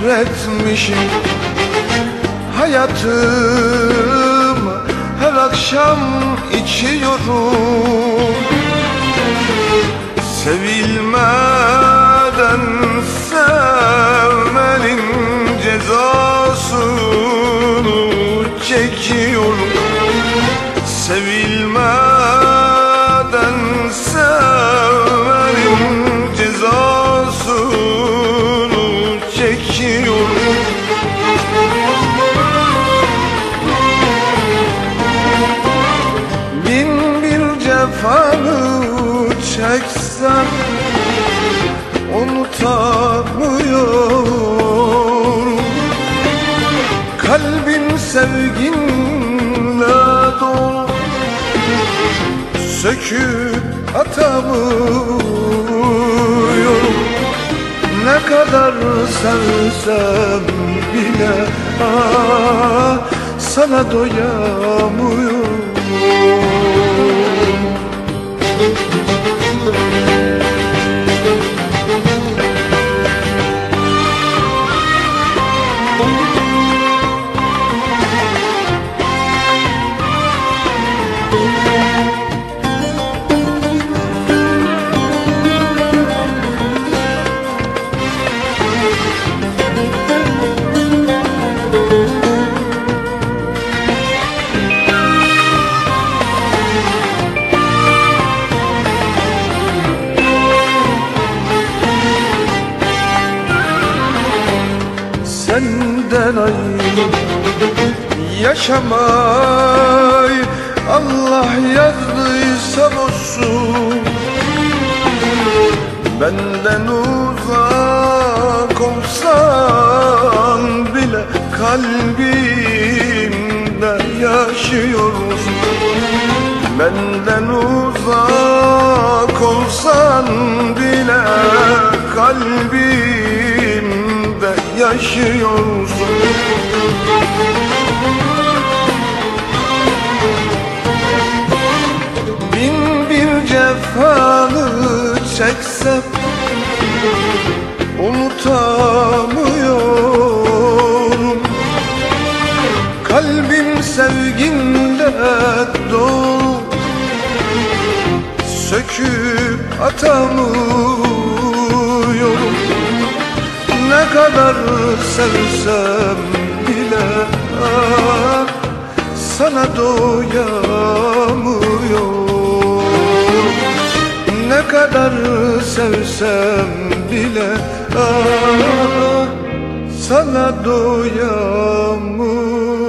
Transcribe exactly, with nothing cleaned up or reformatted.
sabretmişim. Hayatım her akşam içiyorum. Sevilmeden sevmenin cezasını çekiyorum. Sevilmeden sevmenin cezasını çekiyorum. Bin bir cefanı çeksem unutamıyorum. Kalbim sevginle dolu, söküp atamıyorum. Ne kadar sevsem bile ah, sana doyamıyorum. Senden ayrı yaşamayı Allah yazdıysa bozsun. Benden uzak olsan bile kalbimde yaşıyorsun. Benden uzak olsan bile kalbimde yaşıyorsun. Bin bir cefanı çeksem unutamıyorum. Kalbim sevginle dolu, söküp atamıyorum. Ne kadar sevsem bile ah, sana doyamıyorum. Ne kadar sevsem bile ah, sana doyamıyorum.